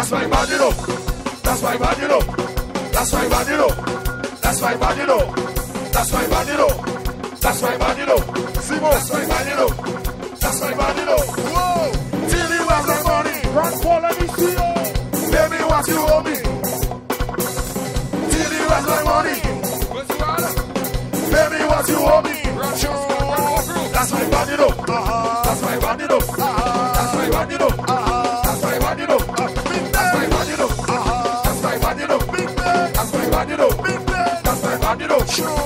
That's my band, you know. That's my band, you know. That's my band, you know. That's my band, you know. That's my band, you know. That's my band, you know. Simo, that's my band, you know. That's my band, you know. Whoa! Tilly, where's my money? Run for, let me see you. Baby, what you owe me? Tilly, where's my money? Baby, what you owe me? That's my band, you know. That's my band, you know. That's my band, you know. That's my band, you know. That's my band, you know. That's my band, you know. That's my band, you know. That's my band, you know.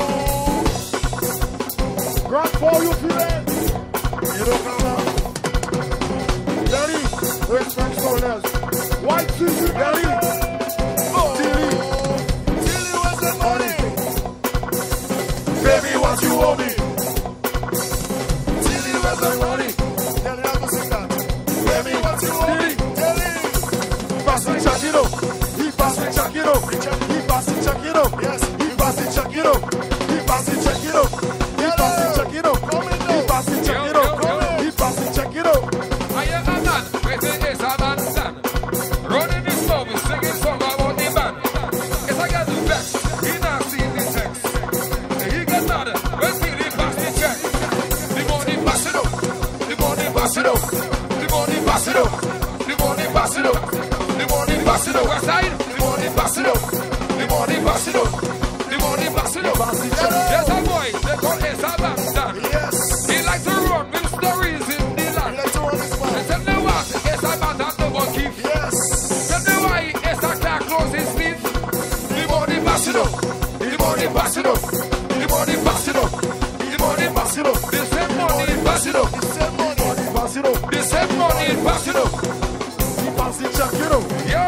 Grand for you, feeling. You don't come out. Daddy, where's my shoulders? White TV, Daddy. Tilly, where's the money? Baby, what you owe me? Tilly, where's my money? Telly, I'm gonna sing that. Baby, what you owe me? Telly. Pass me Shakiro. He pass me Shakiro. He pass me Shakiro. Yes. He pass me Shakiro. He pass me Shakiro. He pass me Shakiro. He pass me Shakiro. He pass me Shakiro. I am a man. Wait, it's a man stand. Running this song, we singing song about the band. Yes, I got the best. He not seen the text. He got mad. When he pass the check. The money pass it up. The money pass it up. The money pass it up. The money pass it up. The money pass it up. West side. The money pass it up. The money pass it up. The money pass it up. Yes, a boy. They call it a bastard. Yes. He like to run with stories in the land. Let's run this And one. tell me what, it's a man that no one keep. Yes. Tell me why, it's a car close his teeth. The money pass it up. The money pass it up. The money pass it up. The money pass it up. The same money pass it up. The same money. Pass it up. The same money pass it up. He pass it Shakiro. Yo!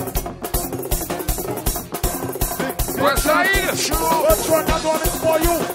West side. Let's run that one for you.